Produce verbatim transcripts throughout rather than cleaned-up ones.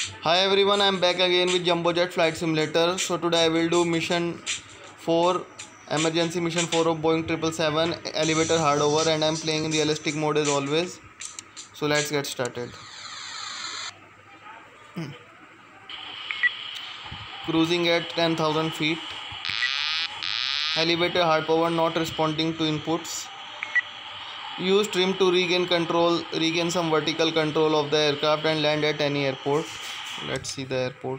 Hi everyone, I'm back again with Jumbo Jet Flight Simulator. So today I will do mission four, emergency mission four of Boeing triple seven, elevator hardover, and I'm playing in realistic mode as always. So let's get started. Cruising at ten thousand feet. Elevator hard power not responding to inputs. Use trim to regain control, regain some vertical control of the aircraft and land at any airport. Let's see the airport.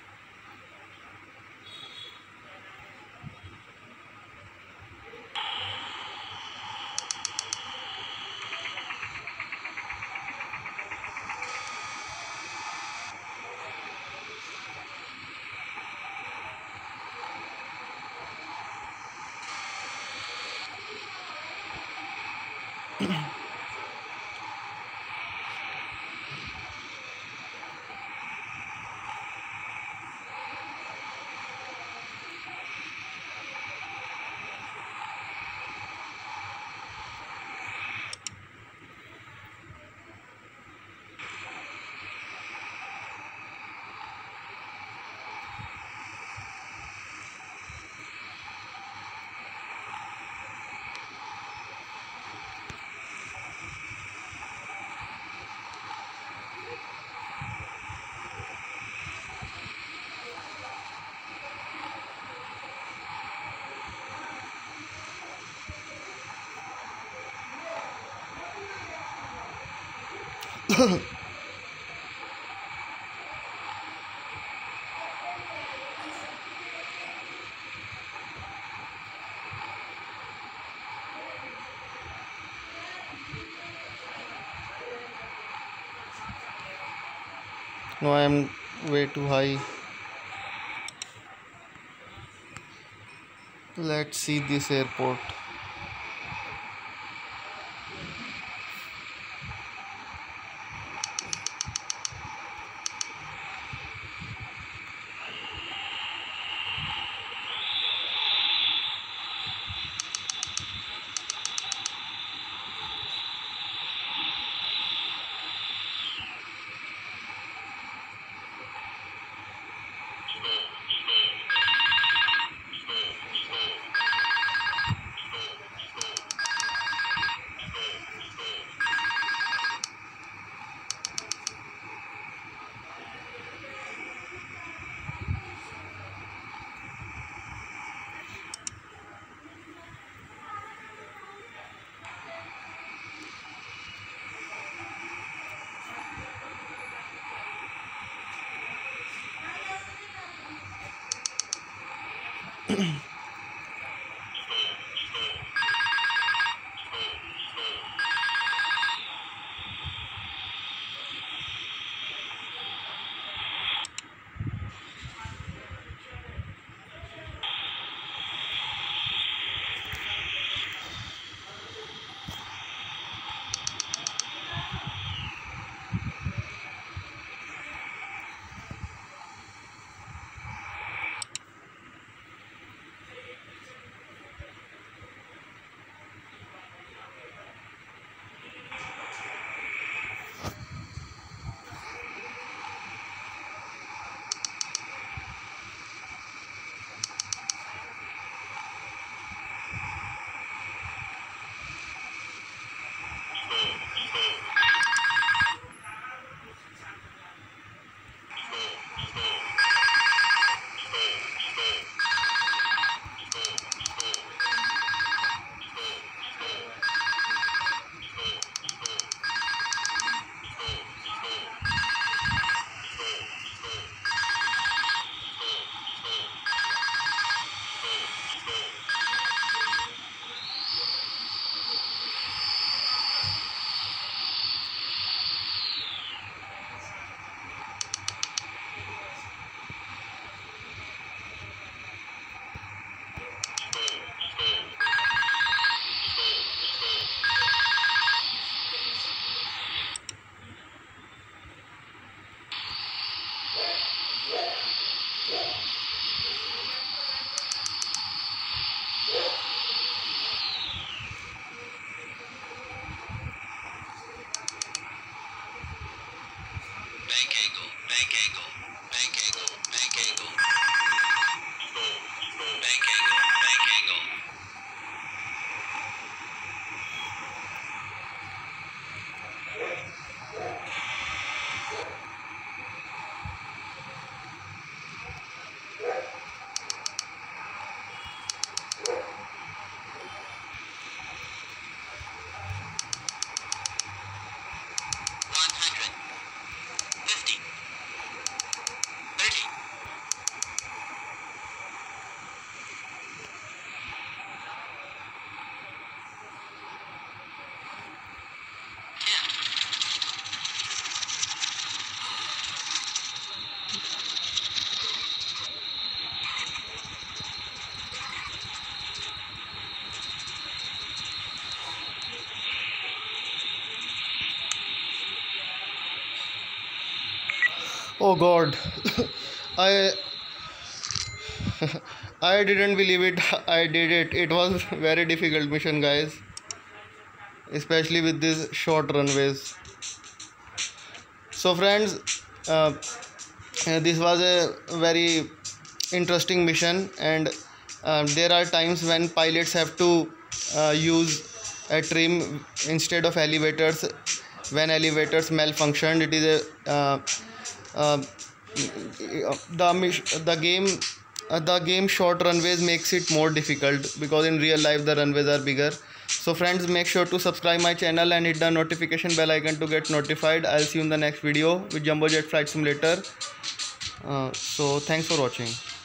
No, I am way too high. Let's see this airport. Bank angle, bank angle. Oh god. I I didn't believe it. I did it. It was very difficult mission, guys, especially with these short runways. So friends, uh, uh, this was a very interesting mission, and uh, there are times when pilots have to uh, use a trim instead of elevators. When elevators malfunctioned, it is a uh, uh, the mis- the game uh, the game short runways makes it more difficult, because in real life the runways are bigger. So friends, make sure to subscribe my channel and hit the notification bell icon to get notified. I'll see you in the next video with Jumbo Jet Flight Simulator. Uh, so thanks for watching.